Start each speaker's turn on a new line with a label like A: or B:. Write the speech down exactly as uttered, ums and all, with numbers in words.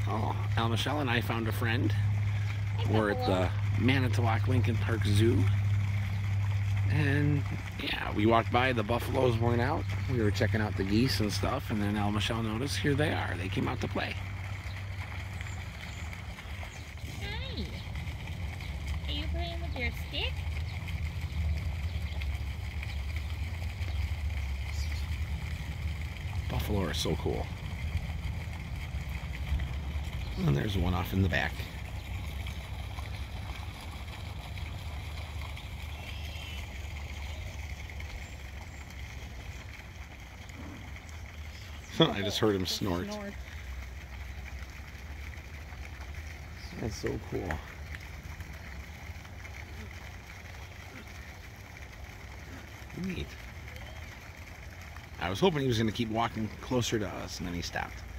A: Oh, Al Michelle and I found a friend.
B: Hey,
A: We're at the Manitowoc Lincoln Park Zoo. And yeah, we walked by, the buffaloes weren't out. We were checking out the geese and stuff, and then Al Michelle noticed, here they are. They came out to play.
B: Hi. Are you playing with your stick?
A: Buffalo are so cool. And there's one off in the back. I just heard him snort.
B: Snort.
A: That's so cool. Neat. I was hoping he was going to keep walking closer to us, and then he stopped.